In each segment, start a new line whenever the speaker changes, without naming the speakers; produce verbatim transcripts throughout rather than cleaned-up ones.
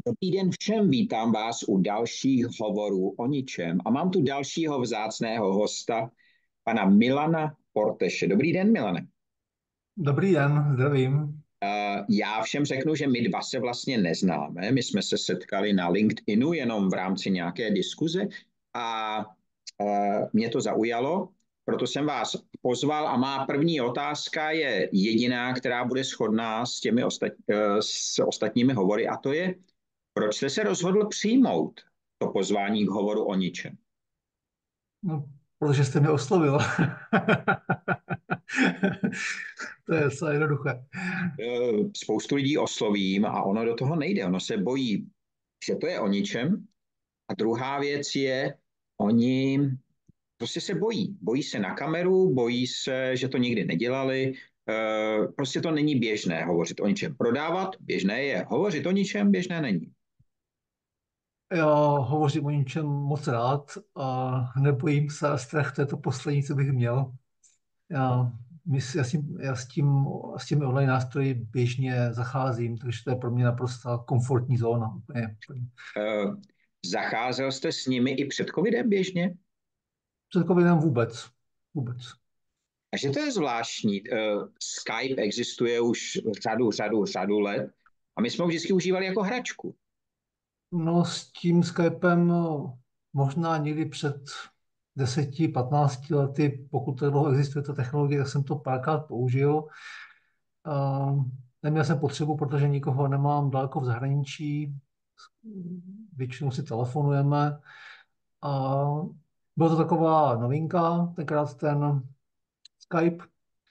Dobrý den všem, vítám vás u dalších hovorů o ničem. A mám tu dalšího vzácného hosta, pana Milana Porteše. Dobrý den, Milane.
Dobrý den, zdravím.
Uh, Já všem řeknu, že my dva se vlastně neznáme. My jsme se setkali na LinkedInu jenom v rámci nějaké diskuze a uh, mě to zaujalo, proto jsem vás pozval a má první otázka je jediná, která bude shodná s těmi ostat, uh, s ostatními hovory, a to je, proč jste se rozhodl přijmout to pozvání k hovoru o ničem?
No, protože jste mě oslovil. To je docela jednoduché.
Eh, Spoustu lidí oslovím a ono do toho nejde. Ono se bojí, že to je o ničem. A druhá věc je, oni prostě se bojí. Bojí se na kameru, bojí se, že to nikdy nedělali. Eh, Prostě to není běžné hovořit o ničem. Prodávat běžné je, hovořit o ničem běžné není.
Já hovořím o ničem moc rád a nebojím se a strach, to je to poslední, co bych měl. Já, mys- já, s tím, já s tím, s těmi online nástroji běžně zacházím, takže to je pro mě naprosto komfortní zóna. Úplně, úplně.
Eh, Zacházel jste s nimi i před covidem běžně?
Před covidem vůbec. Vůbec.
Takže to je zvláštní. Eh, Skype existuje už řadu, řadu, řadu let a my jsme ho vždycky užívali jako hračku.
No s tím Skypem no, možná někdy před deseti, patnácti lety, pokud to dlouho existuje ta technologie, tak jsem to párkrát použil. A neměl jsem potřebu, protože nikoho nemám daleko v zahraničí. Většinou si telefonujeme. A byla to taková novinka, tenkrát ten Skype.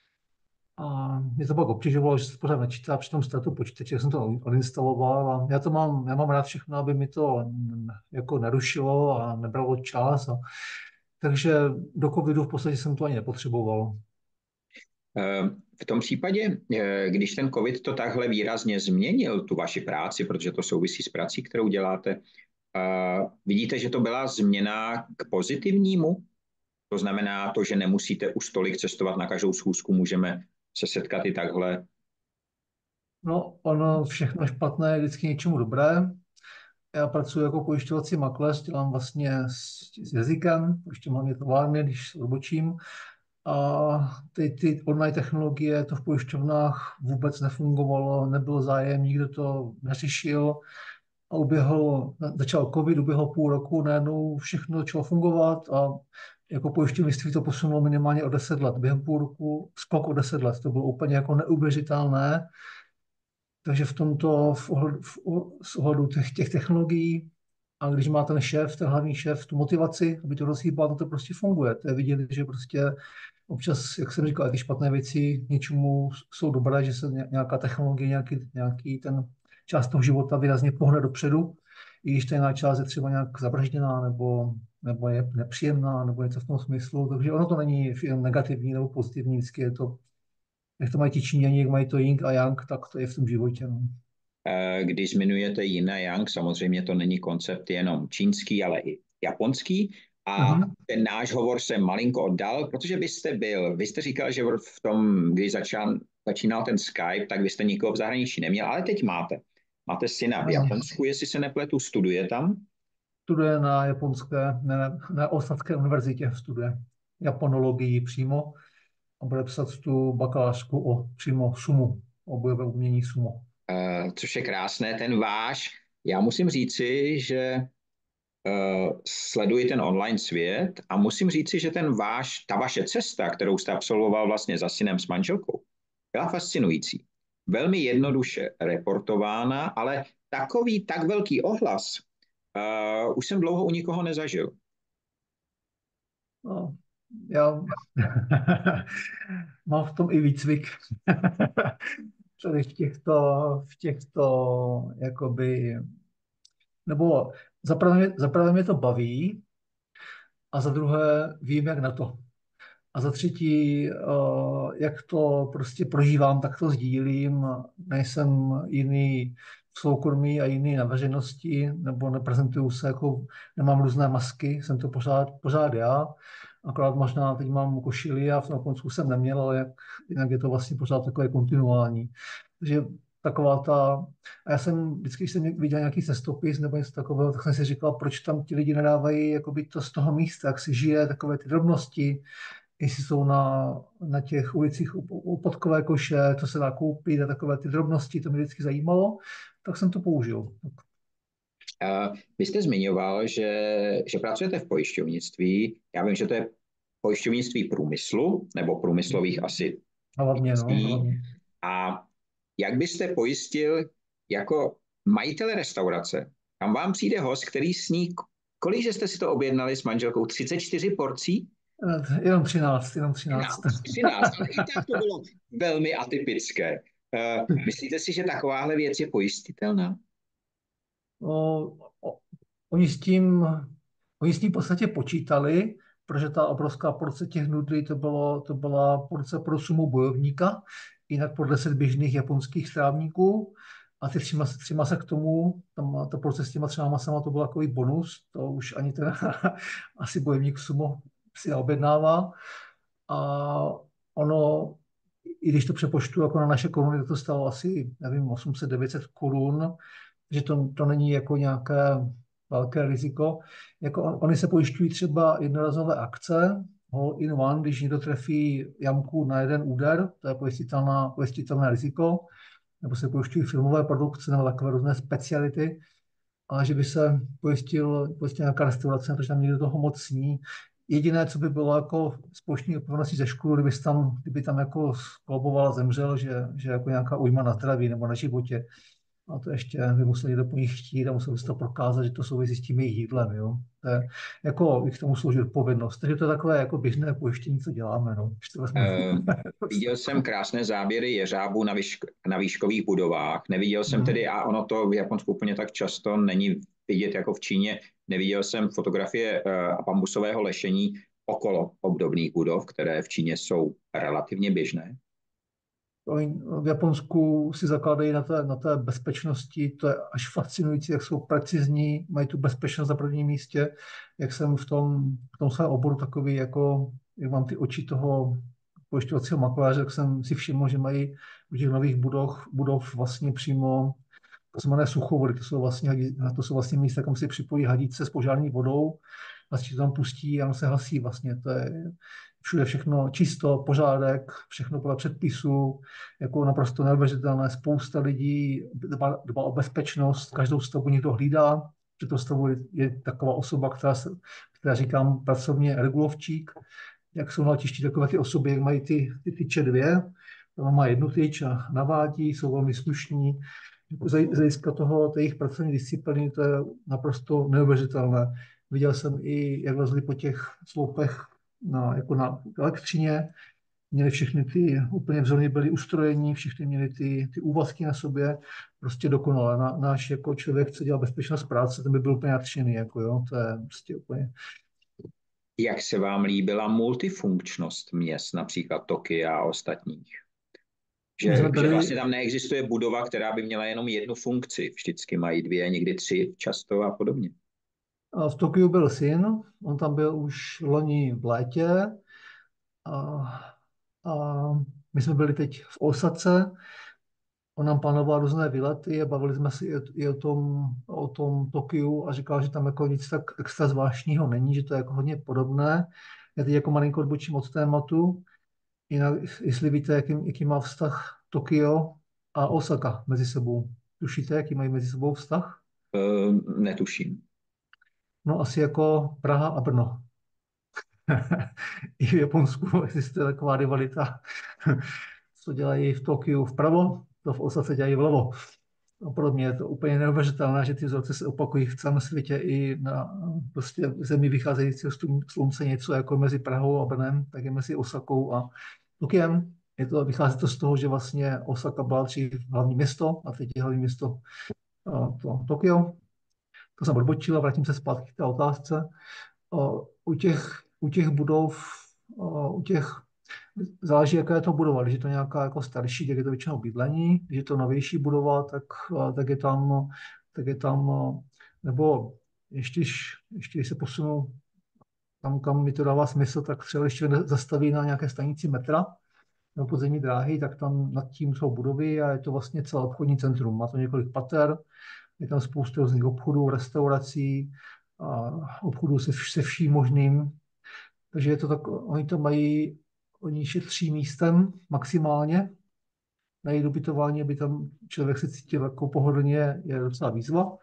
A mě to pak obtěžovalo, že se to pořád načítá při tom startu počítače, jak jsem to odinstaloval. A já to mám, já mám rád všechno, aby mi to mm, jako narušilo a nebralo čas. A, takže do covidu v podstatě jsem to ani nepotřeboval.
Eh, V tom případě, eh, když ten COVID to takhle výrazně změnil, tu vaši práci, protože to souvisí s prací, kterou děláte, eh, vidíte, že to byla změna k pozitivnímu? To znamená to, že nemusíte už tolik cestovat na každou schůzku, můžeme se setkat i takhle.
No, ono všechno špatné je vždycky něčemu dobré. Já pracuji jako pojišťovací makléř, dělám vlastně s, s jazykem, pojišťuji hlavně továrny, když odbočím. A ty, ty online technologie, to v pojišťovnách vůbec nefungovalo, nebyl zájem, nikdo to neřešil. A uběhl, začal covid, uběhlo půl roku, najednou všechno začalo fungovat a jako pojišťovnictví to posunulo minimálně o deset let. Během půl roku skok o deset let. To bylo úplně jako neuvěřitelné. Takže v tomto, v ohledu, v, z ohledu těch, těch technologií, a když má ten šéf, ten hlavní šéf, tu motivaci, aby to rozhýbal, to, to prostě funguje. To je vidět, že prostě občas, jak jsem říkal, ty špatné věci něčemu jsou dobré, že se nějaká technologie, nějaký, nějaký ten část toho života výrazně pohne dopředu, i když ta jiná část je třeba nějak zabržděná nebo, nebo je nepříjemná, nebo něco v tom smyslu. Takže ono to není jen negativní nebo pozitivní, vždycky je to, jak to mají ti Číňani, jak mají to Ying a Yang, tak to je v tom životě. No.
Eh, Když zmiňujete Yin a Yang, samozřejmě to není koncept jenom čínský, ale i japonský. A
Mhm.
ten náš hovor se malinko oddal, protože vy jste byl, vy jste říkal, že v tom, když začal, začínal ten Skype, tak vy jste nikoho v zahraničí neměl, ale teď máte. Máte syna v
Ano.
Japonsku, jestli se nepletu, studuje tam.
Studuje na japonské, ne, na Osadské univerzitě, studuje japonologii přímo a bude psat tu bakalářku o přímo sumu, o bojové umění sumo.
Eh, což je krásné, ten váš. Já musím říci, že uh, sleduji ten online svět a musím říci, že ten váš, ta vaše cesta, kterou jste absolvoval vlastně za synem s manželkou, byla fascinující. Velmi jednoduše reportována, ale takový tak velký ohlas uh, už jsem dlouho u nikoho nezažil.
No, já mám v tom i výcvik. Tady v těchto, v těchto, jakoby, nebo zaprvé mě, zaprvé mě to baví a za druhé vím, jak na to. A za třetí, eh, jak to prostě prožívám, tak to sdílím. Nejsem jiný v soukromí a jiný na veřejnosti, nebo neprezentuju se jako, nemám různé masky, jsem to pořád, pořád já. Akorát možná teď mám košili a v Japonsku jsem neměl, ale jak, jinak je to vlastně pořád takové kontinuální. Takže taková ta, a já jsem vždycky, když jsem viděl nějaký cestopis nebo něco takového, tak jsem si říkal, proč tam ti lidi nedávají jakoby to z toho místa, jak si žije, takové ty drobnosti, jestli jsou na, na těch ulicích úpadkové koše, co se dá koupit a takové ty drobnosti, to mě vždycky zajímalo, tak jsem to použil.
Uh, vy jste zmiňoval, že, že pracujete v pojišťovnictví. Já vím, že to je pojišťovnictví průmyslu, nebo průmyslových asi
Hlavně, no,
věcí.
hlavně.
A jak byste pojistil jako majitel restaurace, tam vám přijde host, který sní, kolik jste si to objednali s manželkou? třicet čtyři porcí?
Eh, Jenom třináct, jenom třináct.
třináct, třináct, ale i tak to bylo velmi atypické. Uh, myslíte si, že takováhle věc je pojistitelná?
No, o- oni s tím, oni s tím v podstatě počítali, protože ta obrovská porce těch nudlí, to, bylo, to byla porce pro sumu bojovníka, jinak pro deset běžných japonských strávníků. A ty tři, mas, tři masa k tomu, tam ta porce s těma třema masama, to byl takový bonus, to už ani ten asi bojovník sumo si neobjednává. A ono, i když to přepočtu jako na naše koruny, tak to stalo asi, nevím, osm set devět set korun, že to, to není jako nějaké velké riziko. Jako on, oni se pojišťují třeba jednorazové akce, hole in one, když někdo trefí jamku na jeden úder, to je pojistitelná, pojistitelné riziko, nebo se pojišťují filmové produkce nebo takové různé speciality, ale že by se pojistil, pojistil nějaká restaurace, protože tam někdo toho moc sní. Jediné, co by bylo jako společný odpovědností ze školu, kdyby tam, kdyby tam jako skloboval a zemřel, že, že jako nějaká újma na zdraví nebo na životě. A to ještě by musel někdo po nich chtít a musel by se to prokázat, že to souvisí s tím jejich jídlem. Jo. To je, jako k tomu slouží odpovědnost. Takže to je takové jako běžné pojištění, co děláme. No.
Uh, viděl jsem krásné záběry jeřábů na, výšk, na výškových budovách. Neviděl jsem tedy, a ono to v Japonsku úplně tak často není vidět jako v Číně, neviděl jsem fotografie uh, bambusového lešení okolo obdobných budov, které v Číně jsou relativně běžné.
V Japonsku si zakládají na té, na té bezpečnosti, to je až fascinující, jak jsou precizní, mají tu bezpečnost na prvním místě, jak jsem v tom, v tom svém oboru takový, jako, jak mám ty oči toho pojišťovacího makléře, tak jsem si všiml, že mají u těch nových budov, budov vlastně přímo, to se jmenuje suchovody, to jsou vlastně, to jsou vlastně místa, kam si připojí hadice s požární vodou, a si to tam pustí a on se hasí vlastně, to je všude všechno čisto, pořádek, všechno podle předpisů, jako naprosto neuvěřitelné. Spousta lidí dbá, dbá o bezpečnost, každou stavbu někdo hlídá, při to stavu je, je taková osoba, která, se, která říkám pracovně regulovčík, jak jsou na letišti takové ty osoby, jak mají ty, ty tyče dvě, tam má jednu tyč a navádí, jsou velmi slušní. Z hlediska toho, té jejich pracovní disciplíny, to je naprosto neuvěřitelné. Viděl jsem i, jak lezli po těch sloupech na, jako na elektřině, měli všechny ty, úplně vzorně byli ustrojení, všichni měli ty, ty úvazky na sobě, prostě dokonale. Na, náš jako člověk, co dělá bezpečnost práce, ten by byl úplně nadšený, jako jo, to je prostě úplně.
Jak se vám líbila multifunkčnost měst, například Tokia a ostatních? Že, byli... že vlastně tam neexistuje budova, která by měla jenom jednu funkci. Vždycky mají dvě, někdy tři, často a podobně.
A v Tokiu byl syn, on tam byl už loni v létě a, a my jsme byli teď v Osace. On nám plánoval různé výlety a bavili jsme si i o tom, o tom Tokiu a říkal, že tam jako nic tak extra zvláštního není, že to je jako hodně podobné. Já teď jako malinko odbočím od tématu. Jinak, jestli víte, jaký, jaký má vztah Tokio a Osaka mezi sebou. Tušíte, jaký mají mezi sebou vztah?
Uh, netuším.
No asi jako Praha a Brno. I v Japonsku existuje taková rivalita, co dělají v Tokiu vpravo, to v Osace dělají vlevo. A podobně je to úplně neuvěřitelné, že ty vzorce se opakují v celém světě i na prostě zemi vycházejícího slunce něco jako mezi Prahou a Brnem, tak je mezi Osakou a Tokiem. Je to, vychází to z toho, že vlastně Osaka byla dřív hlavní město a teď je hlavní město to, Tokio. To jsem odbočil a vrátím se zpátky k té otázce. U těch, u těch budov, u těch záleží, jaká je to budova. Když je to nějaká jako starší, tak je to většinou bydlení. Když je to novější budova, tak, tak je tam, tak je tam, nebo ještě, ještě když se posunu tam, kam mi to dává smysl, tak třeba ještě zastaví na nějaké stanici metra, nebo podzemní dráhy, tak tam nad tím jsou budovy a je to vlastně celé obchodní centrum. Má to několik pater, je tam spoustu různých obchodů, restaurací a obchodů se, vš- se vším možným. Takže je to tak, oni to mají, oni šetří místem maximálně. Na jejich ubytování, aby tam člověk se cítil jako pohodlně, je docela výzva.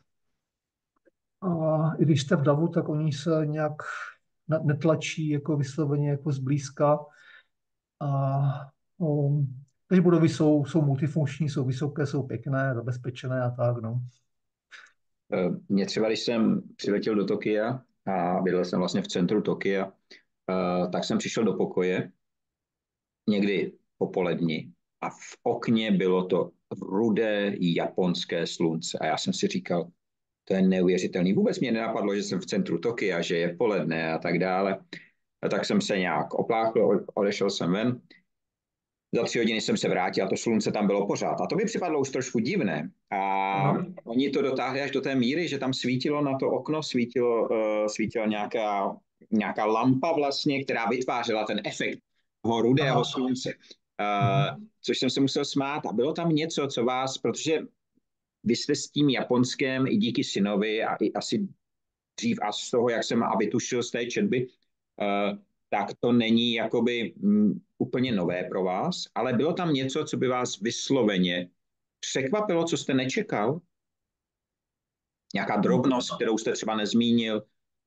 A i když jste v davu, tak oni se nějak netlačí jako vysloveně jako zblízka. A, um, takže budovy jsou, jsou multifunkční, jsou vysoké, jsou pěkné, zabezpečené a tak. No.
Mě třeba, když jsem přiletěl do Tokia a bydlel jsem vlastně v centru Tokia, tak jsem přišel do pokoje někdy popolední a v okně bylo to rudé japonské slunce. A já jsem si říkal, to je neuvěřitelný. Vůbec mě nenapadlo, že jsem v centru Tokia, že je poledne a tak dále. A tak jsem se nějak opláchl, odešel jsem ven. Za tři hodiny jsem se vrátil a to slunce tam bylo pořád. A to by připadlo už trošku divné. A
Aha.
oni to dotáhli až do té míry, že tam svítilo na to okno, svítilo, uh, svítila nějaká, nějaká lampa vlastně, která vytvářela ten efekt toho rudého
Aha.
slunce. Uh,
Mhm.
což jsem se musel smát. A bylo tam něco, co vás, protože vy jste s tím Japonskem i díky synovi a i asi dřív a z toho, jak jsem aby tušil z té četby, uh, tak to není jakoby m, úplně nové pro vás, ale bylo tam něco, co by vás vysloveně překvapilo, co jste nečekal? Nějaká drobnost, kterou jste třeba nezmínil?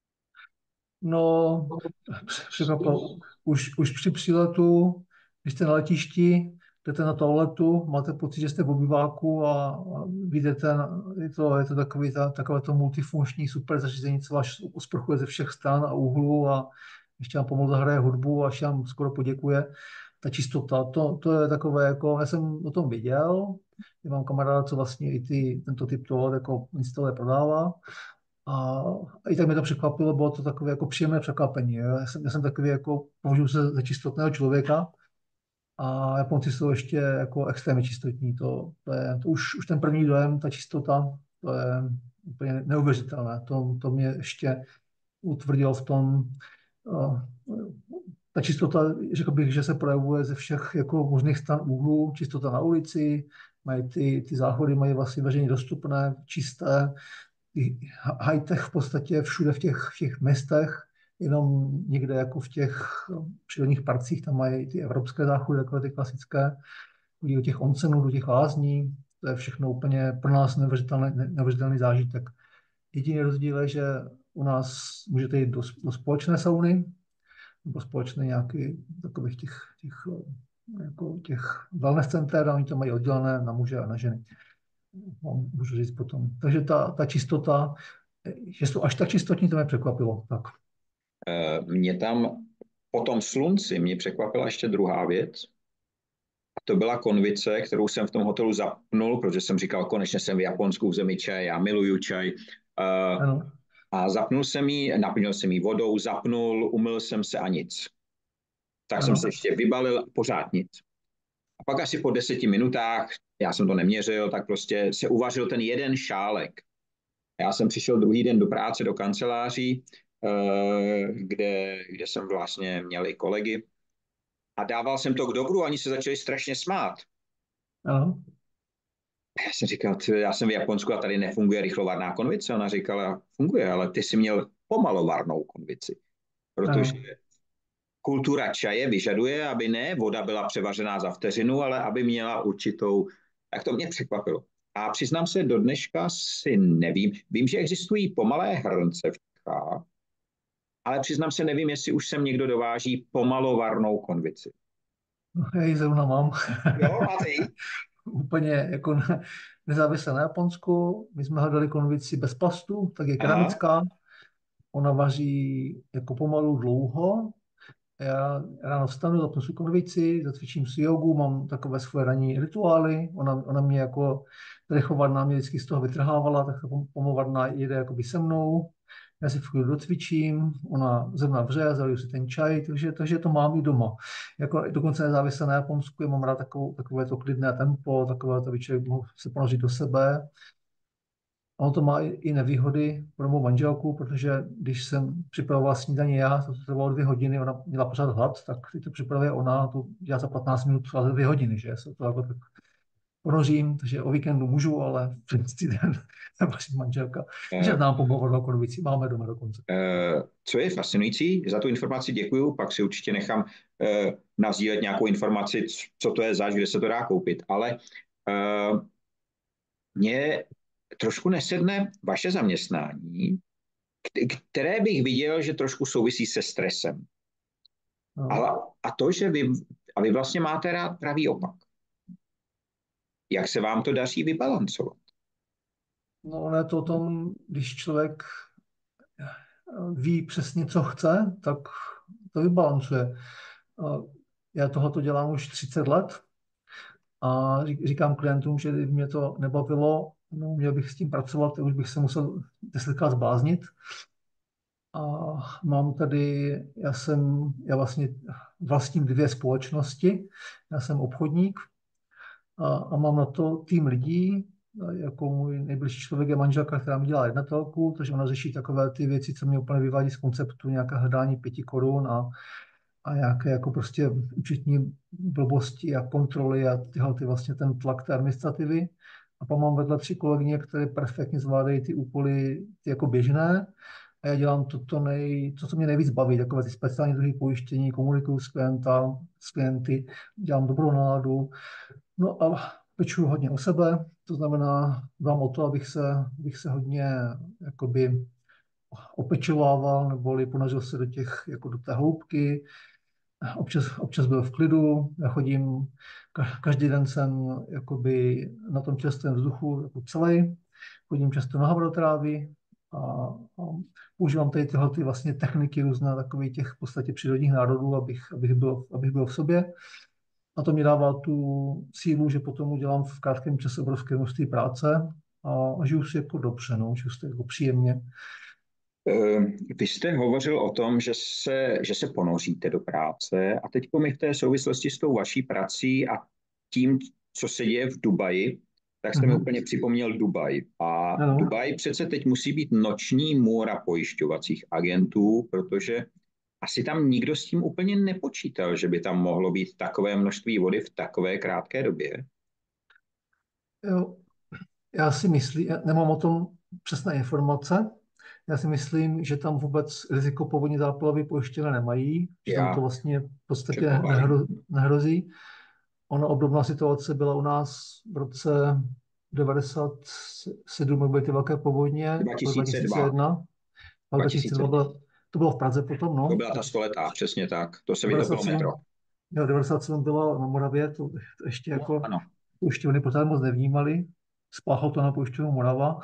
No, překvapilo. Už, už při příletu, když jste na letišti, jdete na toaletu, máte pocit, že jste v obyváku a, a vidíte, je to, je to takový ta, takové to multifunkční super zařízení, co vás usprchuje ze všech stran a úhlů a ještě vám pomalu zahraje hudbu a ještě vám skoro poděkuje. Ta čistota, to, to je takové, jako, já jsem o tom viděl, já mám kamaráda, co vlastně i ty, tento typ toho jako instaluje, prodává. A i tak mě to překvapilo, bylo to takové jako příjemné překvapení. Jo. Já jsem, já jsem takový jako, považuji se za čistotného člověka a Japonci jsou ještě jako extrémně čistotní. To, to je, to už, už ten první dojem, ta čistota, to je úplně neuvěřitelné. To, to mě ještě utvrdilo v tom, uh, ta čistota, řekl bych, že se projevuje ze všech jako možných stran úhlů, čistota na ulici, mají ty, ty záchody mají vlastně veřejně dostupné, čisté, high-tech v podstatě všude v těch, v těch městech, jenom někde jako v těch přírodních parcích, tam mají ty evropské záchody, takové ty klasické, do těch onsenů, do těch lázní, to je všechno úplně pro nás neuvěřitelný, neuvěřitelný zážitek. Jediný rozdíl je, že u nás můžete jít do, do společné sauny, nebo společné nějaký takových těch, těch, jako těch wellness center, a oni to mají oddělené na muže a na ženy. Můžu říct potom. Takže ta, ta čistota, že jsou až tak čistotní, to mě překvapilo. Tak.
Mě tam po tom slunci mě překvapila ještě druhá věc. A to byla konvice, kterou jsem v tom hotelu zapnul, protože jsem říkal, konečně jsem v Japonsku, v zemi čaj, já miluju čaj.
Ano.
A zapnul jsem ji, naplnil jsem ji vodou, zapnul, umyl jsem se a nic. Tak jsem se
Ano.
ještě vybalil, pořád nic. A pak asi po deseti minutách, já jsem to neměřil, tak prostě se uvařil ten jeden šálek. Já jsem přišel druhý den do práce, do kanceláří, kde, kde jsem vlastně měl i kolegy. A dával jsem to k dobru, oni se začali strašně smát.
Ano.
Já jsem říkal, já jsem v Japonsku a tady nefunguje rychlovarná konvice. Ona říkala, funguje, ale ty jsi měl pomalovarnou konvici. Protože
Ano.
kultura čaje vyžaduje, aby ne voda byla převařená za vteřinu, ale aby měla určitou, tak to mě překvapilo. A přiznám se, do dneška si nevím. Vím, že existují pomalé hrnce v Čechách, ale přiznám se, nevím, jestli už sem někdo dováží pomalovarnou konvici.
Já ji zrovna mám.
Jo, máte ji?
Úplně jako ne, nezávisle na Japonsku. My jsme hledali konvici bez plastu, tak je
Aha.
keramická. Ona vaří jako pomalu dlouho. Já ráno vstanu, zapnu si konvici, zacvičím si jogu, mám takové svoje ranní rituály. Ona, ona mě jako trechovarna mě vždycky z toho vytrhávala, tak ta pomovarna jede jakoby se mnou. Já si v chvíli docvičím, ona zrovna vře, zaliju si ten čaj, takže, takže to mám i doma. Jako, dokonce nezávisle na Japonsku, já mám rád takovou, takové to klidné tempo, takové to, aby člověk mohl se ponořit do sebe. ono to má i nevýhody pro mou manželku, protože když jsem připravoval snídaně já, to trvalo dvě hodiny, ona měla pořád hlad, tak když to připravuje ona, to dělá za patnáct minut, třeba za dvě hodiny, že se to jako tak ponořím, takže o víkendu můžu, ale přes týden vaši manželka. Takže nám pomohlo do víc, máme doma dokonce.
Co je fascinující, za tu informaci děkuju, pak si určitě nechám uh, nazdílet nějakou informaci, co to je zač, kde se to dá koupit, ale uh, mně trošku nesedne vaše zaměstnání, které bych viděl, že trošku souvisí se stresem. No. Ale, a to, že vy, a vy vlastně máte rád pravý opak. Jak se vám to daří vybalancovat?
No, ono je to o tom, když člověk ví přesně, co chce, tak to vybalancuje. Já tohoto dělám už třicet let a říkám klientům, že kdyby mě to nebavilo, no, měl bych s tím pracovat, tak už bych se musel desetkrát zbláznit. A mám tady, já jsem, já vlastně vlastním dvě společnosti, já jsem obchodník a, a mám na to tým lidí, jako můj nejbližší člověk je manželka, která mi dělá jednatelku, takže ona řeší takové ty věci, co mě úplně vyvádí z konceptu, nějaké hledání pěti korun a, a nějaké jako prostě účetní blbosti a kontroly a tyhle ty vlastně ten tlak té administrativy. A pak mám vedle tři kolegyně, které perfektně zvládají ty úkoly ty jako běžné. A já dělám to, to, nej, to, co mě nejvíc baví, takové ty speciální druhy pojištění, komunikuju s, klienta, s klienty, dělám dobrou náladu. No a pečuju hodně o sebe, to znamená, dám o to, abych se, abych se hodně jakoby opečovával, neboli ponořil se do těch, jako do té hloubky. Občas, občas byl v klidu, já chodím, každý den jsem jakoby na tom čerstvém vzduchu jako celý, chodím často na havrotrávy a, a používám tady tyhle ty vlastně techniky různé takových těch v podstatě přírodních národů, abych, abych, byl, abych byl v sobě. A to mi dává tu sílu, že potom udělám v krátkém čase obrovské množství práce a, a žiju si jako dobře, no, žiju si jako příjemně.
Vy jste hovořil o tom, že se, že se ponoříte do práce a teď mi v té souvislosti s tou vaší prací a tím, co se děje v Dubaji, tak jste mm-hmm. mi úplně připomněl Dubaj. A ano. Dubaj přece teď musí být noční můra pojišťovacích agentů, protože asi tam nikdo s tím úplně nepočítal, že by tam mohlo být takové množství vody v takové krátké době.
Jo, já si myslím, já nemám o tom přesné informace. Já si myslím, že tam vůbec riziko povodní záplavy pojištěné nemají, že já. tam to vlastně v podstatě nehro, nehrozí. Ono obdobná situace byla u nás v roce devadesát sedm, jak byly ty velké povodně,
dva tisíce dva.
dva tisíce dva bylo, to bylo v Praze potom, no.
To byla ta stoletá, přesně tak. To se vytopilo metro.
Jo, devadesát sedm bylo na Moravě, to, to ještě jako no, pojišťovny pořád moc nevnímali. Spáchal to na pojišťovnu Morava.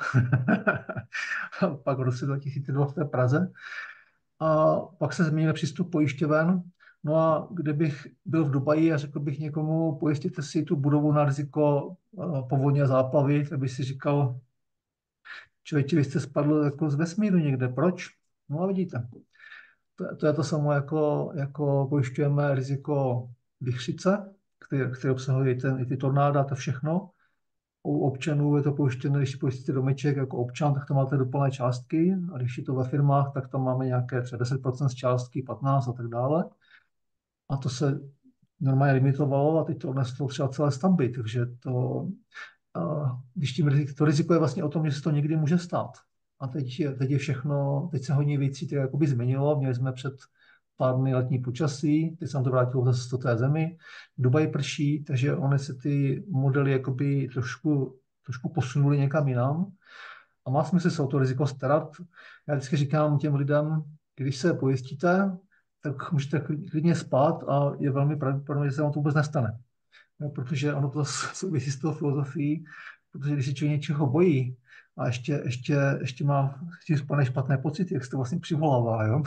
Pak v roce dva tisíce dva v té Praze. A pak se změnil přístup pojišťoven. No a kdybych byl v Dubaji a řekl bych někomu, pojistěte si tu budovu na riziko povodně a záplavy, tak bych si říkal, člověče, vy jste spadl jako z vesmíru někde, proč? No a vidíte, to, to je to samo, jako, jako pojišťujeme riziko vichřice, které, které obsahují ten, i ty tornáda, to všechno. U občanů je to pojištěné, když si pojíždíte domeček jako občan, tak to máte do plné částky, a když je to ve firmách, tak tam máme nějaké třeba deset procent z částky, patnáct a tak dále. A to se normálně limitovalo a teď to odneslo třeba celé stavby, takže to, když tím rizik, to riziko je vlastně o tom, že se to někdy může stát. A teď je, teď je všechno, teď se hodně věcí tak jakoby změnilo, měli jsme před pár dny letní počasí, teď se nám to vrátilo zase do té zemi, Dubaj prší, takže ony se ty modely jakoby trošku, trošku posunuly někam jinam a má smysl se o to riziko starat. Já vždycky říkám těm lidem, když se pojistíte, tak můžete klidně spát a je velmi pravděpodobné, že se vám to vůbec nestane. Protože ono to souvisí s tou filozofií, protože když se člověk něčeho bojí a ještě, ještě, ještě má spane špatné pocity, jak se to vlastně přivolává, jo?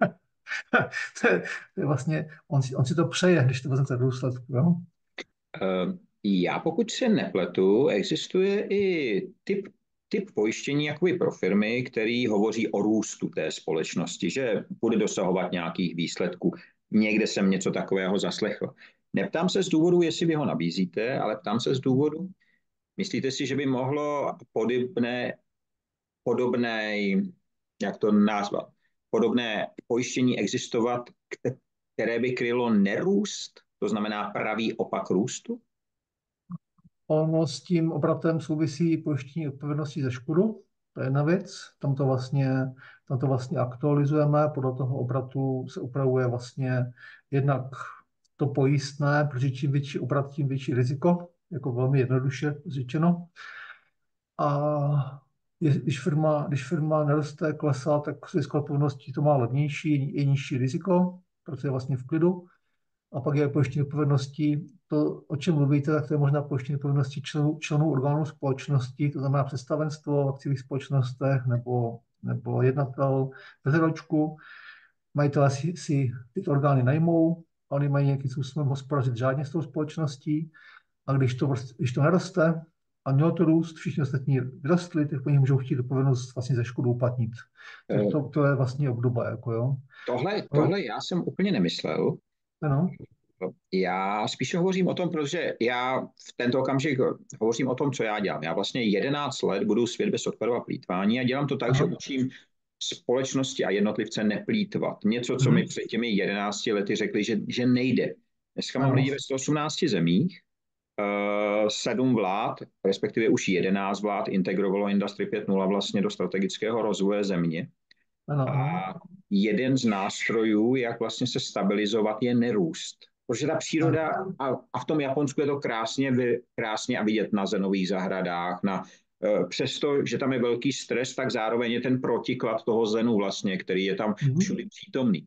to, je, to je vlastně, on si, on si to přeje, když to vezmete do důsledku, jo?
Uh, já pokud se nepletu, existuje i typ typ pojištění jakoby pro firmy, který hovoří o růstu té společnosti, že bude dosahovat nějakých výsledků. Někde jsem něco takového zaslechl. Neptám se z důvodu, jestli vy ho nabízíte, ale ptám se z důvodu, myslíte si, že by mohlo podobné podobné, jak to nazvat, podobné pojištění existovat, které by krylo nerůst, to znamená pravý opak růstu?
Ono s tím obratem souvisí pojištění odpovědnosti za škodu. To je jedna věc. Tam to vlastně, tam to vlastně aktualizujeme. Podle toho obratu se upravuje vlastně jednak to pojistné, protože čím větší obrat, tím větší riziko, jako velmi jednoduše řečeno. A je, když firma, když firma neroste, klesá, tak z hlediska odpovědnosti to má levnější, je nižší riziko, protože je vlastně v klidu. A pak je pojištění odpovědnosti. To, o čem mluvíte, tak to je možná pojištění odpovědnosti členů, členů orgánů společnosti, to znamená představenstvo v akciových společnostech nebo, nebo jednatel bez ročku. Majitelé si, si tyto orgány najmou, a oni mají nějakým způsobem hospodařit řádně s tou společností. A když to, prostě, když to neroste a mělo to růst, všichni ostatní vyrostli, tak po nich můžou chtít odpovědnost vlastně za škodu uplatnit. Tak to, to je vlastně obdoba. Jako jo.
Tohle,
No,
tohle já jsem úplně nemyslel.
ano.
Já spíše hovořím o tom, protože já v tento okamžik hovořím o tom, co já dělám. Já vlastně jedenáct let budu svět bez odpadu a plýtvání a dělám to tak,
Aha.
že učím společnosti a jednotlivce neplýtvat. Něco, co
Mhm.
mi před těmi jedenácti lety řekli, že, že nejde. Dneska mám
Ano.
lidi ve sto osmnácti zemích, uh, sedm vlád, respektive už jedenáct vlád integrovalo Industry pět tečka nula vlastně do strategického rozvoje země.
Ano, ano.
A jeden z nástrojů, jak vlastně se stabilizovat, je nerůst. Protože ta příroda, a, a v tom Japonsku je to krásně, krásně a vidět na zenových zahradách, na, přesto, že tam je velký stres, tak zároveň je ten protiklad toho zenu vlastně, který je tam všude přítomný.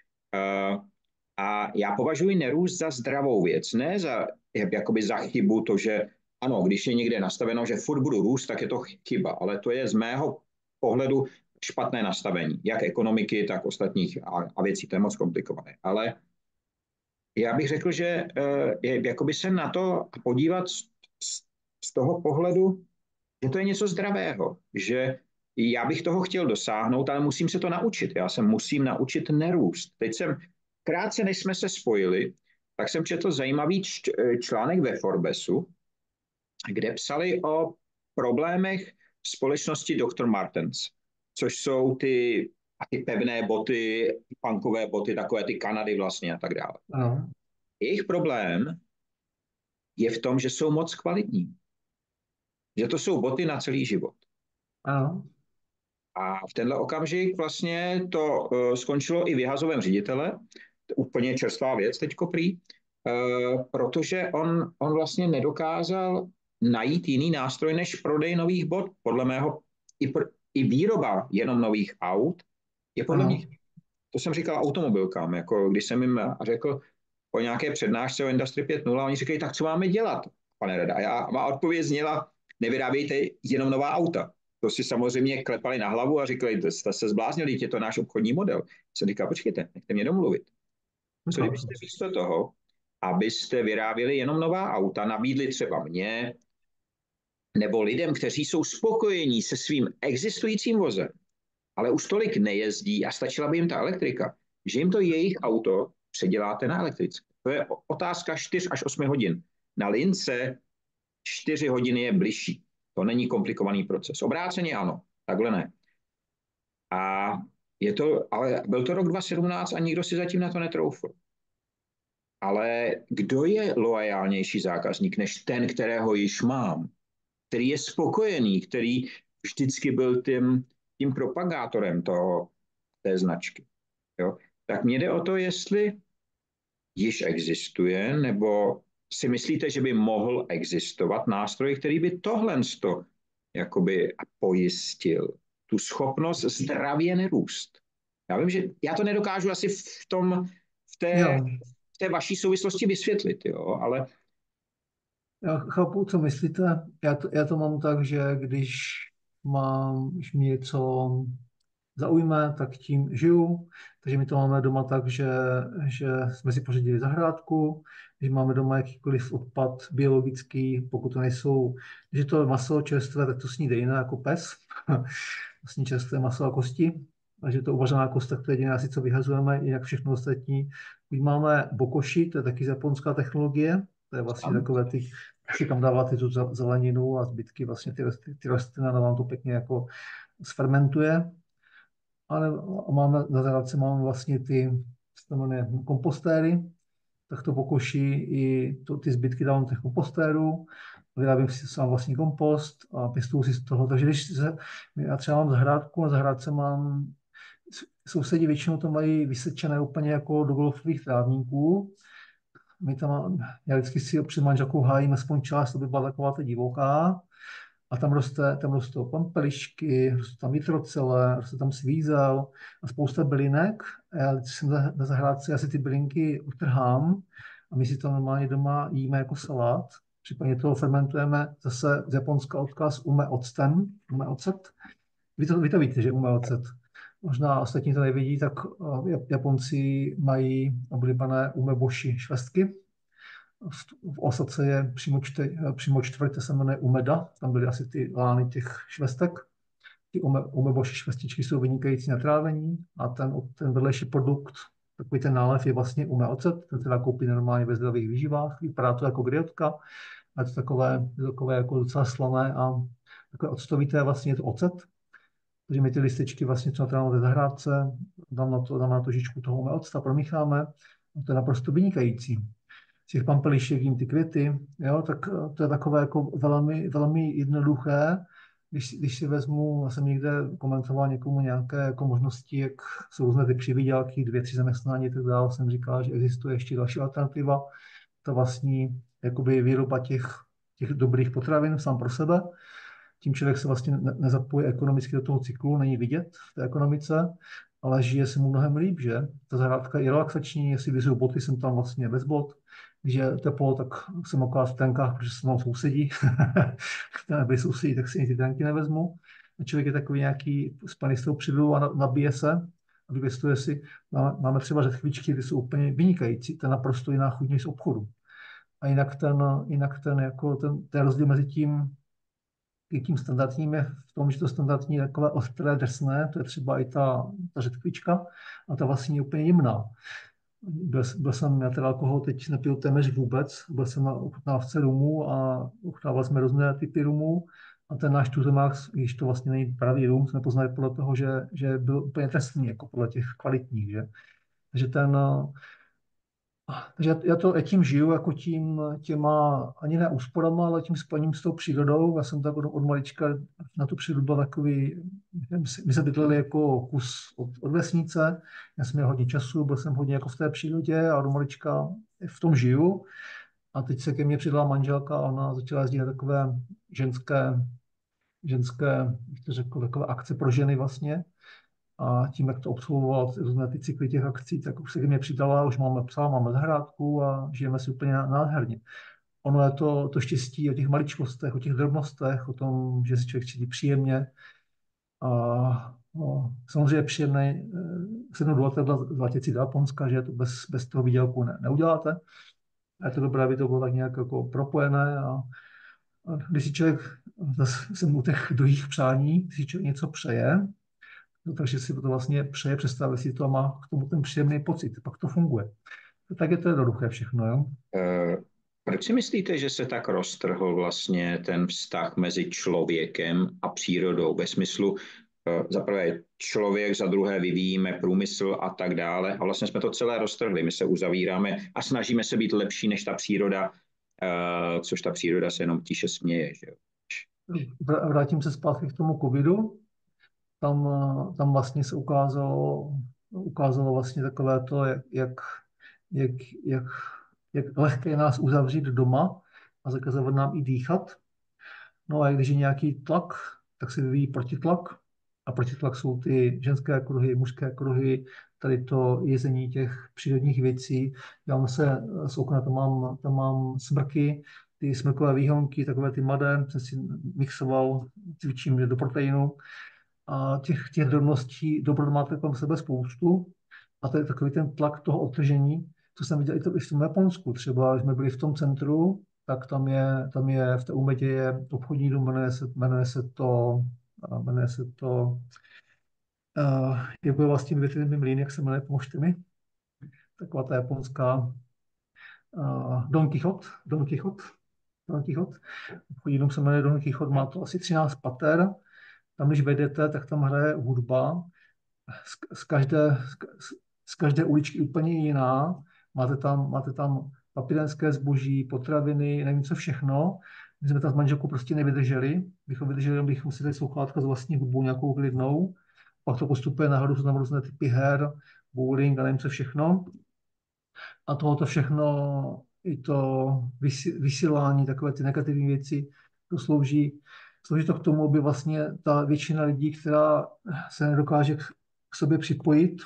A já považuji nerůst za zdravou věc, ne za, jakoby za chybu to, že ano, když je někde nastaveno, že furt budu růst, tak je to chyba, ale to je z mého pohledu špatné nastavení, jak ekonomiky, tak ostatních a, a věcí, to je moc komplikované. Ale já bych řekl, že je, jakoby se na to podívat z, z toho pohledu, že to je něco zdravého, že já bych toho chtěl dosáhnout, ale musím se to naučit. Já se musím naučit nerůst. Teď jsem, krátce než jsme se spojili, tak jsem četl zajímavý článek ve Forbesu, kde psali o problémech společnosti doktor Martens, což jsou ty, ty pevné boty, punkové boty, takové ty Kanady vlastně a tak dále.
Ano.
Jejich problém je v tom, že jsou moc kvalitní. Že to jsou boty na celý život.
Ano.
A v tenhle okamžik vlastně to uh, skončilo i vyhazovém ředitele, to úplně čerstvá věc teďko prý, uh, protože on, on vlastně nedokázal najít jiný nástroj než prodej nových bot. Podle mého i, pr- i výroba jenom nových aut je podle
Ano.
mě, to jsem říkal automobilkám, jako když jsem jim řekl po nějaké přednášce o Industry pět tečka nula, oni říkají, tak co máme dělat, pane Reda? A já, má odpověď zněla, nevyrábějte jenom nová auta. To si samozřejmě klepali na hlavu a říkali, jste se zbláznili, je to náš obchodní model. Jsem říkal, počkejte, nechte mě domluvit. Co kdybyste místo toho, abyste vyráběli jenom nová auta, nabídli třeba mě, nebo lidem, kteří jsou spokojení se svým existujícím vozem, ale už tolik nejezdí a stačila by jim ta elektrika, že jim to jejich auto předěláte na elektrické. To je otázka čtyři až osm hodin. Na lince čtyři hodiny je bližší. To není komplikovaný proces. Obráceně ano, takhle ne. A je to, ale byl to rok dva tisíce sedmnáct a nikdo si zatím na to netroufl. Ale kdo je loajálnější zákazník než ten, kterého již mám? Který je spokojený, který vždycky byl tím, tím propagátorem toho, té značky. Jo? Tak mně jde o to, jestli již existuje, nebo si myslíte, že by mohl existovat nástroj, který by tohle jakoby pojistil, tu schopnost zdravě nerůst. Já vím, že já to nedokážu asi v tom, v té, v té vaší souvislosti vysvětlit, jo, ale...
Já chápu, co myslíte. Já to, já to mám tak, že když mám, když mě něco zaujme, tak tím žiju. Takže my to máme doma tak, že, že jsme si pořídili zahrádku, když máme doma jakýkoliv odpad biologický, pokud to nejsou, když je to maso čerstvé, tak to snídejme jako pes, vlastně čerstvé maso a kosti, takže to uvařená kost, tak to je jediné asi, co vyhazujeme, jinak všechno ostatní. Když máme bokoši, to je taky japonská technologie, To je vlastně takové ty, si tam dáváte tu zeleninu a zbytky, vlastně ty, ty, ty rostliny, a vám to pěkně jako sfermentuje. Ale máme, na zahradce máme vlastně ty, se to jmenuje kompostéry, tak to pokoší i to, ty zbytky dávám těch kompostérů, vyrábím si sám vlastní kompost a pěstuju si z toho. Takže když se, já třeba mám zahrádku, na zahrádce mám, sousedi většinou to mají vysečené úplně jako do golfových trávníků. My tam, já vždycky si před manželkou hájím aspoň část, aby byla taková ta divoká. A tam roste, tam rostou pampelišky, roste tam jitrocele, roste tam svízel a spousta bylinek. A já, když jsem na zahrádce, já si ty bylinky utrhám a my si to normálně doma jíme jako salát. Případně toho fermentujeme zase z Japonska odkaz ume octen, ume ocet. Vy to, vy to víte, že ume ocet. Možná ostatní to nevidí, tak Japonci mají oblíbené umeboshi švestky. V Osace je přímo, čte, přímo čtvrtě se jmenuje Umeda, tam byly asi ty lány těch švestek. Ty ume, umeboši švestičky jsou vynikající na trávení a ten, ten vedlejší produkt, takový ten nálev je vlastně umeocet, ten se dá koupit normálně ve zdravých výživách, vypadá to jako griotka, a je to takové, je takové jako docela slané a takové octovité, vlastně je to ocet. Takže my ty listečky vlastně, co natrávám ve zahrádce, dám na to, dám na to žičku toho umeocta, promícháme a to je naprosto vynikající. Z těch pampelišek jim ty květy, jo, tak to je takové jako velmi, velmi jednoduché. Když, když si vezmu, já jsem někde komentoval někomu nějaké jako možnosti, jak jsou různé ty přivydělky, dvě, tři zaměstnání, tak dále, jsem říkal, že existuje ještě další alternativa, ta vlastní jakoby výroba těch, těch dobrých potravin sám pro sebe. Tím člověk se vlastně nezapojí ekonomicky do toho cyklu, není vidět v té ekonomice, ale žije se mu mnohem líp, že? Ta zahrádka je relaxační, jestli vyzuju boty, jsem tam vlastně bez bot. Když je teplo, tak jsem akorát v tenkách, protože se mnou sousedí. Když sousedí, tak si ty tenky nevezmu. A člověk je takový nějaký spaný s tou přidlou a nabije se. A vypěstuje si, máme třeba řetkvičky, ty jsou úplně vynikající, to je naprosto jiná chuť než z obchodu. A jinak ten, jinak ten, jako ten, ten rozdíl mezi tím, tím standardním je v tom, že to standardní je takové ostré, drsné, to je třeba i ta, ta řetkvička, a ta vlastně je úplně jemná. Byl, byl jsem, já teda alkohol teď nepiju téměř vůbec, byl jsem na ochutnávce rumu a ochutnával jsme různé typy rumů a ten náš tuzemák, když to vlastně není pravý rum, jsme poznali podle toho, že, že byl úplně trestný, jako podle těch kvalitních, že. Takže ten, takže já, to, já tím žiju, jako tím, těma, ani ne úsporama, ale tím spojením s tou přírodou. Já jsem tak od, od malička na tu přírodu byl takový, my jsme bydleli jako kus od, od vesnice, já jsem měl hodně času, byl jsem hodně jako v té přírodě a od malička v tom žiju. A teď se ke mně přidala manželka a ona začala jezdit na takové ženské, ženské, jak to řekl, takové akce pro ženy vlastně. A tím, jak to obsluhoval různé ty cykly těch akcí, tak už se ke mně přidala, už máme psa, máme zahrádku a žijeme si úplně nádherně. Ono je to, to štěstí o těch maličkostech, o těch drobnostech, o tom, že si člověk cítí příjemně. A no, samozřejmě je příjemné sednout do letadla, zletět si do Japonska, že to bez, bez toho výdělku ne, neuděláte. A je to dobré, aby to bylo tak nějak jako propojené. A, a když si člověk, zase jsem u těch druhých přání, když si člověk něco přeje, no, takže si to vlastně přeje, představit si to a má k tomu ten příjemný pocit, pak to funguje. Tak je to jednoduché všechno, jo?
Uh, proč si myslíte, že se tak roztrhl vlastně ten vztah mezi člověkem a přírodou? Ve smyslu, uh, za prvé člověk, za druhé vyvíjíme průmysl a tak dále. A vlastně jsme to celé roztrhli. My se uzavíráme a snažíme se být lepší než ta příroda, uh, což ta příroda se jenom tiše směje. Že?
Vrátím se zpátky k tomu covidu. Tam, tam vlastně se ukázalo, ukázalo vlastně takové to, jak, jak, jak, jak, jak lehké je nás uzavřít doma a zakazovat nám i dýchat. No a když je nějaký tlak, tak se vyvíjí protitlak. A protitlak jsou ty ženské kruhy, mužské kruhy, tady to jezení těch přírodních věcí. Já mám se z okna, tam mám, tam mám smrky, ty smrkové výhonky, takové ty mladé, jsem si mixoval, cvičím do proteinu. A těch, těch drobností, dobro máte kolem sebe spoustu. A to je takový ten tlak toho odtržení, co jsem viděl i, to, i v tom Japonsku. Třeba, když jsme byli v tom centru, tak tam je, tam je v té Umedě je obchodní dům, jmenuje se, jmenuje se to, jmenuje se to, uh, jak bylo vlastně větrnými mlýny, jak se jmenuje, pomožte mi. Taková ta japonská, uh, Don Quixote, Don Quixote, Don Quixote. Jenom se jmenuje Don Quixote, má to asi třináct pater. Tam, když vejdete, tak tam hraje hudba. Z, z, každé, z, z každé uličky úplně jiná. Máte tam, máte tam papírenské zboží, potraviny, nevím co všechno. My jsme tam s manželkou prostě nevydrželi. Bychom vydrželi, bychom si dali sluchátka s vlastní hudbou nějakou klidnou. Pak to postupuje nahoru, jsou tam různé typy her, bowling a nevím co všechno. A tohoto všechno, i to vysílání, takové ty negativní věci, to slouží, slouží to k tomu, aby vlastně ta většina lidí, která se nedokáže k sobě připojit,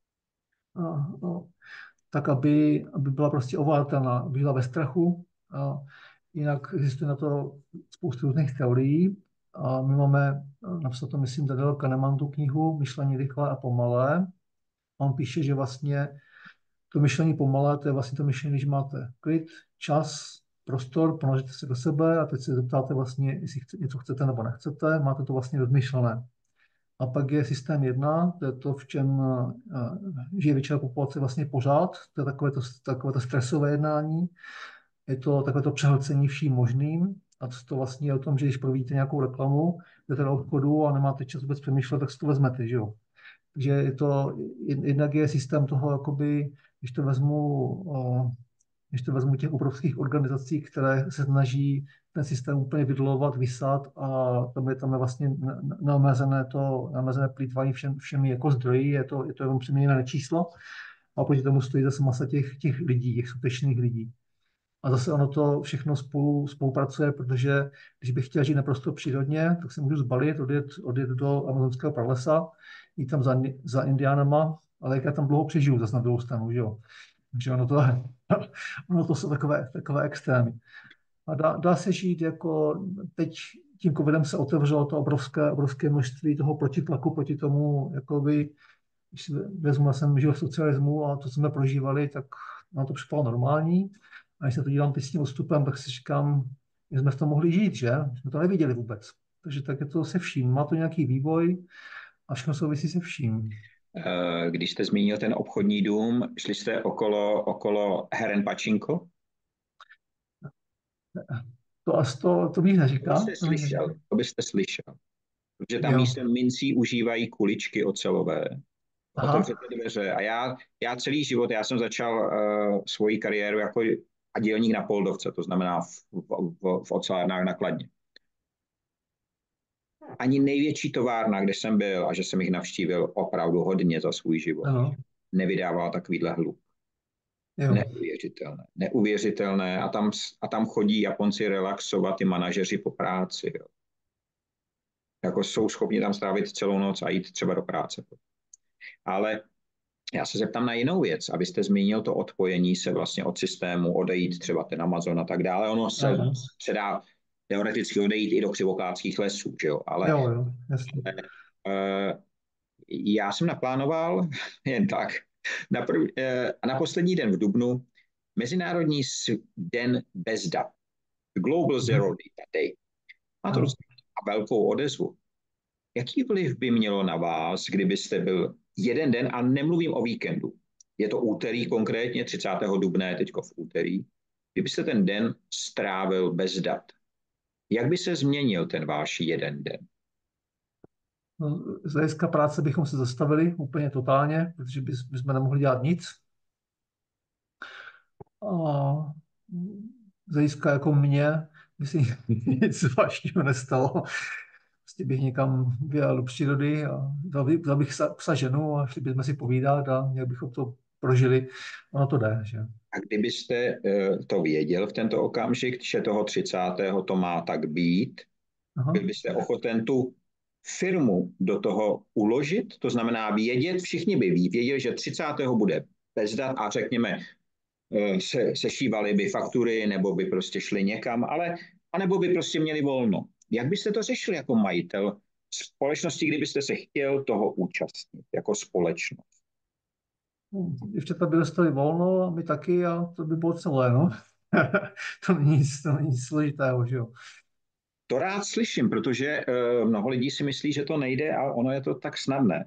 a, a, tak aby, aby byla prostě ovládatelná, aby byla ve strachu. A jinak existuje na to spoustu různých teorií. A my máme, napsat to, myslím, Daniel Kahneman tu knihu Myšlení rychlé a pomalé. On píše, že vlastně to myšlení pomalé, to je vlastně to myšlení, když máte klid, čas, prostor, ponoříte se do sebe a teď se zeptáte vlastně, jestli něco chcete nebo nechcete, máte to vlastně rozmyšlené. A pak je systém jedna, to je to, v čem žije většina populace vlastně pořád, to je takové to, takové to stresové jednání, je to takové to přehlcení vším možným a to vlastně je o tom, že když províte nějakou reklamu, jdete do obchodu a nemáte čas vůbec přemýšlet, tak si to vezmete, že jo. Takže je to, jednak je systém toho, jakoby, když to vezmu, když to vezmu těch obrovských organizací, které se snaží ten systém úplně vydolovat, vysát a tam je, tam je vlastně neomezené to, neomezené plýtvání všem, všemi jako zdroji, je to, je to jenom přeměněné číslo a proti tomu stojí zase masa těch, těch lidí, těch skutečných lidí. A zase ono to všechno spolu spolupracuje, protože když bych chtěl žít naprosto přírodně, tak se můžu zbalit, odjet, odjet do amazonského pralesa, jít tam za, za indiánama, ale jak já tam dlouho přežiju, zase na druhou stranu, že jo. Takže ono to, ono to jsou takové, takové extrémy. A dá, dá se žít jako teď tím covidem se otevřelo to obrovské, obrovské množství toho protitlaku proti tomu, jakoby, když si vezmu, já jsem žil v socialismu a to, co jsme prožívali, tak nám to připadalo normální. A když se to dívám teď s tím odstupem, tak si říkám, že jsme v tom mohli žít, že? Jsme to neviděli vůbec. Takže tak je to se vším. Má to nějaký vývoj a všechno souvisí se vším.
Když jste zmínil ten obchodní dům, šli jste okolo, okolo heren Pačinko?
To asi to, to bych neříkal.
To byste slyšel, to byste slyšel. Protože tam
Jo.
místo mincí užívají kuličky ocelové. Otevřete dveře. A já, já celý život, já jsem začal uh, svoji kariéru jako a dělník na Poldovce, to znamená v, v, v ocelárnách na Kladně. Ani největší továrna, kde jsem byl a že jsem jich navštívil opravdu hodně za svůj život, ano, nevydával takovýhle hluk. Jo. Neuvěřitelné. Neuvěřitelné. A tam, a tam chodí Japonci relaxovat, i manažeři po práci. Jo. Jako jsou schopni tam strávit celou noc a jít třeba do práce. Ale já se zeptám na jinou věc, abyste zmínil to odpojení se vlastně od systému, odejít třeba ten Amazon a tak dále. Ono se, se dá teoreticky odejít i do křivoklátských lesů, že jo? Ale
jo, jo, jasně.
Uh, já jsem naplánoval jen tak na, prv, uh, na poslední den v dubnu Mezinárodní den bez dat. Global Zero Data Day. Má to a velkou odezvu. Jaký vliv by mělo na vás, kdybyste byl jeden den, a nemluvím o víkendu, je to úterý konkrétně, třicátého dubna je teďko v úterý, kdybyste ten den strávil bez dat, jak by se změnil ten váš jeden den?
No, z hlediska práce bychom se zastavili úplně totálně, protože bychom nemohli dělat nic. A z hlediska jako mě by se nic zvláštního nestalo. Prostě bych někam vyjel do přírody a dal bych psa ženu a šli bychom si povídat a nějak bychom to prožili. Ono to jde, že?
A kdybyste to věděl v tento okamžik, že toho třicátého to má tak být, Aha. byl byste ochoten tu firmu do toho uložit, to znamená vědět, všichni by věděli, že třicátého bude bez dat a řekněme, se, sešívali by faktury nebo by prostě šli někam, ale anebo by prostě měli volno. Jak byste to řešili jako majitel společnosti, kdybyste se chtěl toho účastnit jako společnost?
Děvčata by dostali volno a my taky a to by bylo celé, no. to není nic, to není nic složitého, že jo.
To rád slyším, protože uh, mnoho lidí si myslí, že to nejde a ono je to tak snadné.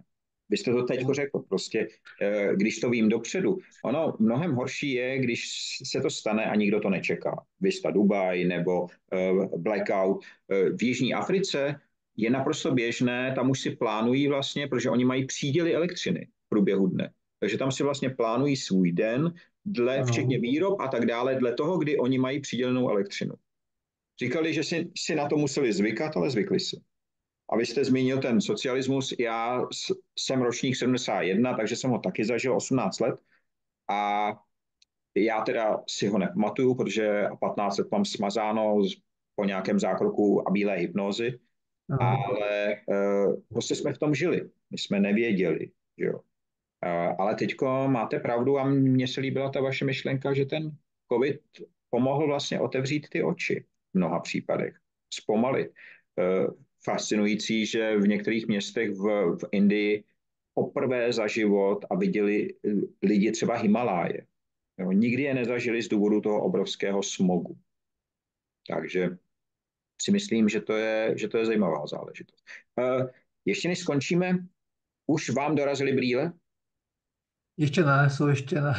Vy jste to teď řekl, prostě, když to vím dopředu. Ono mnohem horší je, když se to stane a nikdo to nečeká. Vista Dubaj nebo blackout. V Jižní Africe je naprosto běžné, tam už si plánují vlastně, protože oni mají příděly elektřiny v průběhu dne. Takže tam si vlastně plánují svůj den, dle, ano. Včetně výrob a tak dále, dle toho, kdy oni mají přídělenou elektřinu. Říkali, že si, si na to museli zvykat, ale zvykli si. A vy jste zmínil ten socialismus, já jsem ročník sedmdesát jedna, takže jsem ho taky zažil osmnáct let a já teda si ho nepamatuju, protože patnáct let mám smazáno po nějakém zákroku a bílé hypnózy, no. Ale uh, prostě jsme v tom žili, my jsme nevěděli, jo. Uh, ale teďko máte pravdu a mně se líbila ta vaše myšlenka, že ten covid pomohl vlastně otevřít ty oči v mnoha případech, zpomalit. Uh, fascinující, že v některých městech v, v Indii poprvé za život a viděli lidi třeba Himaláje. Jo, nikdy je nezažili z důvodu toho obrovského smogu. Takže si myslím, že to je, že to je zajímavá záležitost. Uh, ještě než skončíme, už vám dorazily brýle?
Ještě ne, jsou ještě na,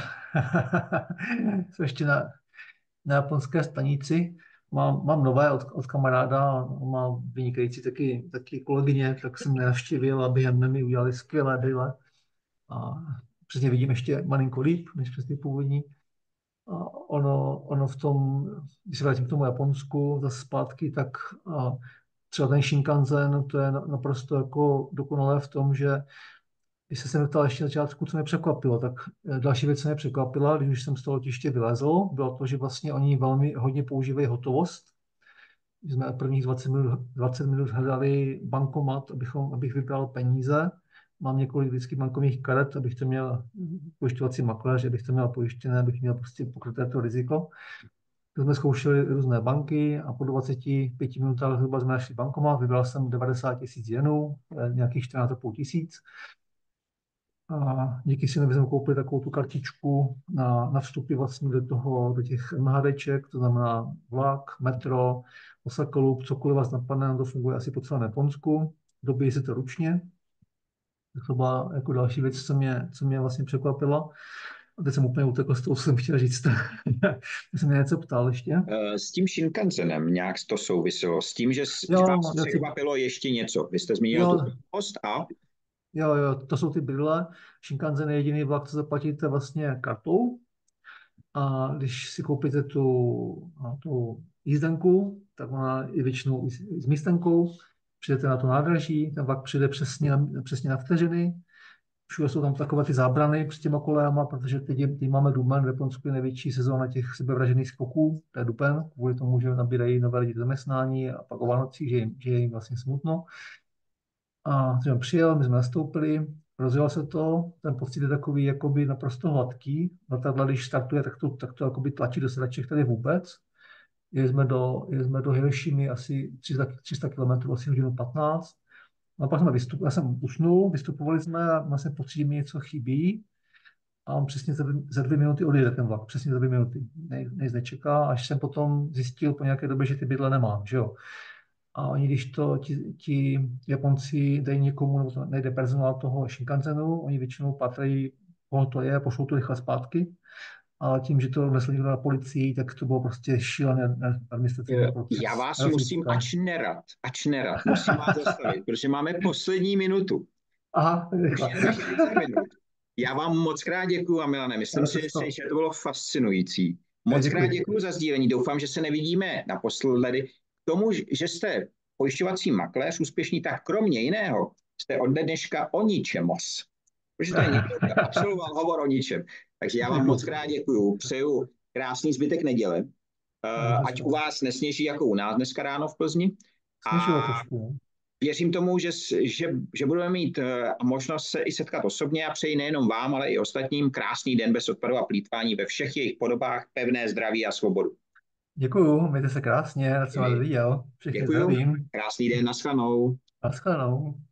jsou ještě na, na japonské stanici. Mám, mám nové od, od kamaráda, má vynikající taky, taky kolegyně, tak jsem nenavštívil a během mi udělali skvělé brýle. A přesně vidím ještě malinko líp, než přes ty původní. A ono, ono v tom, když se vrátím k tomu Japonsku zase zpátky, tak a třeba ten Shinkansen, to je naprosto jako dokonalé v tom, že když jsem se ptal ještě na začátku, co mě překvapilo, tak další věc, co mě překvapila, když už jsem z toho letiště vylezl, bylo to, že vlastně oni velmi hodně používají hotovost. My jsme prvních dvacet minut, dvacet minut hledali bankomat, abychom, abych vybral peníze. Mám několik vždycky bankovních karet, abych to měl pojišťovací makléř, abych to měl pojištěné, abych měl prostě pokryté to riziko. Tak jsme zkoušeli různé banky a po dvaceti pěti minutách zhruba jsme našli bankomat, vybral jsem devadesát tisíc jenů, nějakých čtrnáct a půl tisíc. A díky si jsme koupili takovou tu kartičku na, na vstupy vlastně do toho, do těch MHDček, to znamená vlak, metro, Osaka Loop, cokoliv vás napadne, to funguje asi po celém Japonsku, dobíjí se to ručně. To byla jako další věc, co mě, co mě vlastně překvapila. A teď jsem úplně utekl z toho, co jsem chtěl říct. Já jsem mě něco ptal ještě.
S tím Shinkansenem nějak to souviselo, s tím, že jo, vás překvapilo si... ještě něco. Vy jste zmínil jo. tu post a...
Jo, jo, to jsou ty brýle. Shinkansen je jediný vlak, co zaplatíte vlastně kartou. A když si koupíte tu, tu jízdenku, tak ona je většinou s místenkou. Přijdete na to nádraží, ten vlak přijde přesně, přesně na vteřiny. Všude jsou tam takové ty zábrany před těma kolejama, protože teď, teď máme duben, v Japonsku je největší sezóna těch sebevražených skoků, to je duben, kvůli tomu, že nabírají nové lidi do zaměstnání a pak o Vánocích, že, jim, že je jim vlastně smutno. A jsem přijel, my jsme nastoupili, rozjel se to, ten pocit je takový jakoby naprosto hladký. Letadla, když startuje, tak to, tak to jakoby tlačí do sedaček tady vůbec. Jeli jsme do, jeli jsme do Hirošimy asi tři sta kilometrů, asi hodinu patnáct. A pak jsme vystupovali, já jsem usnul, vystupovali jsme a vlastně pocit, že mi něco chybí. A on přesně za, za dvě minuty odjede ten vlak, přesně za dvě minuty. Nej, nejc nečeká, až jsem potom zjistil po nějaké době, že ty bydle nemám, že jo. A oni, když to ti, ti Japonci dají někomu, nebo to nejde personál toho Shinkansenu, oni většinou patrají, koho to je, pošlou to rychle zpátky. Ale tím, že to nesl někdo na policii, tak to bylo prostě šílené administrativní proces.
Já vás musím, ač nerad, ač nerad, musím vás zastavit, protože máme poslední minutu.
Aha,
Já vám moc krát děkuju, a Milane, myslím si, že to bylo fascinující. Moc krát děkuju za sdílení, doufám, že se nevidíme naposledy. K tomu, že jste pojišťovací makléř úspěšný, tak kromě jiného jste od dneška o ničem moc. Protože to je někdo, kdo absolvoval hovor o ničem. Takže já vám moc krát děkuju, přeju krásný zbytek neděle. Uh, ať u vás nesněží jako u nás dneska ráno v Plzni. A věřím tomu, že, že, že budeme mít uh, možnost se i setkat osobně a přeji nejenom vám, ale i ostatním krásný den bez odpadu a plýtvání ve všech jejich podobách, pevné zdraví a svobodu.
Děkuju, mějte se krásně, rád jsem vás viděl.
Děkuju, krásný den, nashledanou.
Nashledanou.